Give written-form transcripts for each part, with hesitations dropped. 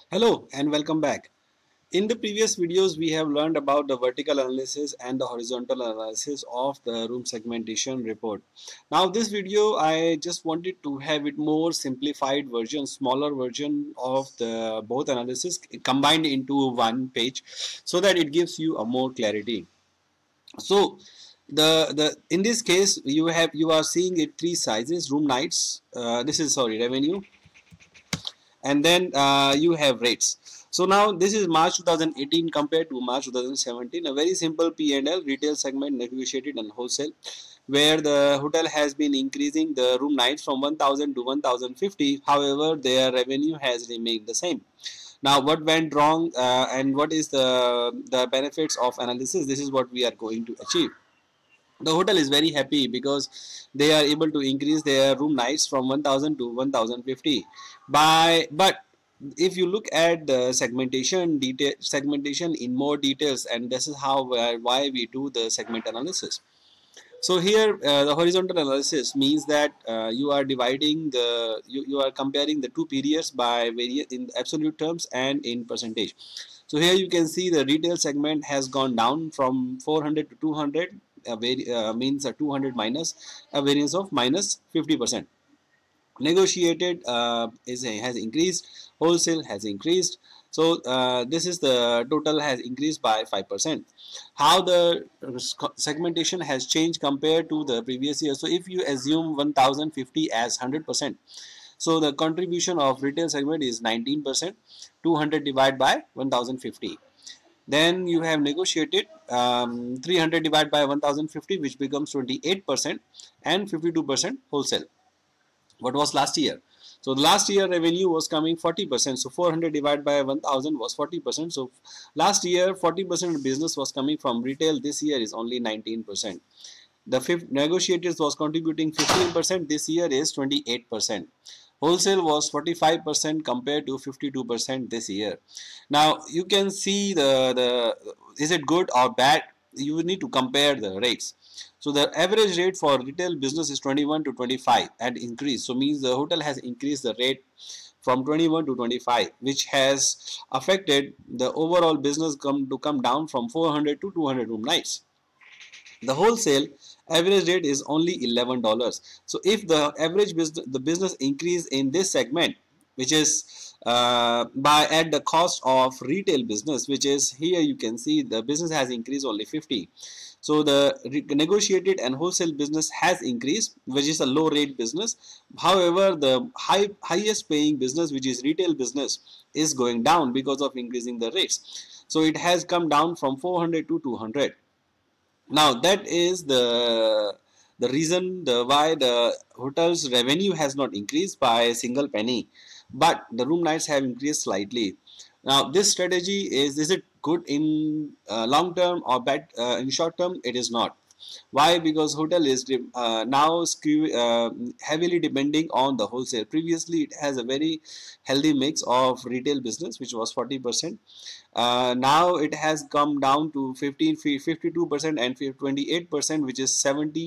Hello and welcome back. In the previous videos, we have learned about the vertical analysis and the horizontal analysis of the room segmentation report. Now, this video, I just wanted to have it more simplified version, smaller version of the both analysis combined into one page, so that it gives you a more clarity. So, the in this case, you are seeing it three sizes: room nights. This is sorry revenue, and then you have rates. So now this is March 2018 compared to March 2017. A very simple P&L, retail segment, negotiated and wholesale, where the hotel has been increasing the room nights from 1000 to 1050. However, their revenue has remained the same. Now, what went wrong and what is the benefits of analysis? This is what we are going to achieve. The hotel is very happy because they are able to increase their room nights from 1000 to 1050 but if you look at the segmentation in more details, and this is how why we do the segment analysis. So here the horizontal analysis means that you are dividing you are comparing the two periods by in absolute terms and in percentage. So here you can see the retail segment has gone down from 400 to 200, means a 200 minus a variance of minus 50%. Negotiated has increased, wholesale has increased. So this is the total has increased by 5%. How the segmentation has changed compared to the previous year? So if you assume 1050 as 100%, so the contribution of retail segment is 19%. 200 divided by 1050. Then you have negotiated 300 divided by 1050, which becomes 28%, and 52% wholesale. What was last year? So the last year revenue was coming 40%. So 400 divided by 1000 was 40%. So last year 40% business was coming from retail. This year is only 19%. The fifth negotiators was contributing 15%. This year is 28%. Wholesale was 45% compared to 52% this year. Now you can see the is it good or bad? You need to compare the rates. So the average rate for retail business is 21 to 25 and increase. So means the hotel has increased the rate from 21 to 25, which has affected the overall business come down from 400 to 200 room nights. The wholesale average rate is only $11. So if the average business increase in this segment, which is by at the cost of retail business, which is here you can see the business has increased only 50. So the negotiated and wholesale business has increased, which is a low rate business. However, the highest paying business, which is retail business, is going down because of increasing the rates. So it has come down from 400 to 200. Now that is the reason why the hotel's revenue has not increased by a single penny, but the room nights have increased slightly. Now this strategy is it good in long term or bad in short term? It is not. Why? Because hotel is now heavily depending on the wholesale. Previously, it has a very healthy mix of retail business, which was 40%. Now it has come down to 52% and 28%, which is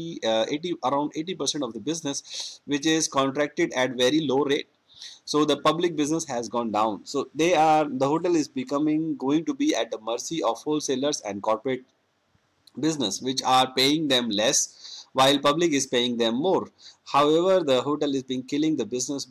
80 around 80% of the business, which is contracted at very low rate. So the public business has gone down. So the hotel is becoming going to be at the mercy of wholesalers and corporate business, which are paying them less while public is paying them more. However, the hotel is being killing the business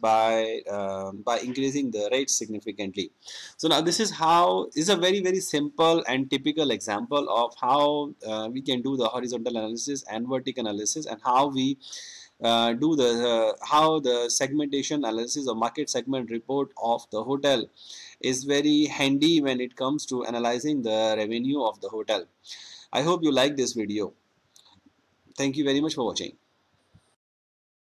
by increasing the rates significantly. So now this is a very simple and typical example of how we can do the horizontal analysis and vertical analysis, and how we do the how the segmentation analysis or market segment report of the hotel is very handy when it comes to analyzing the revenue of the hotel. I hope you like this video. Thank you very much for watching.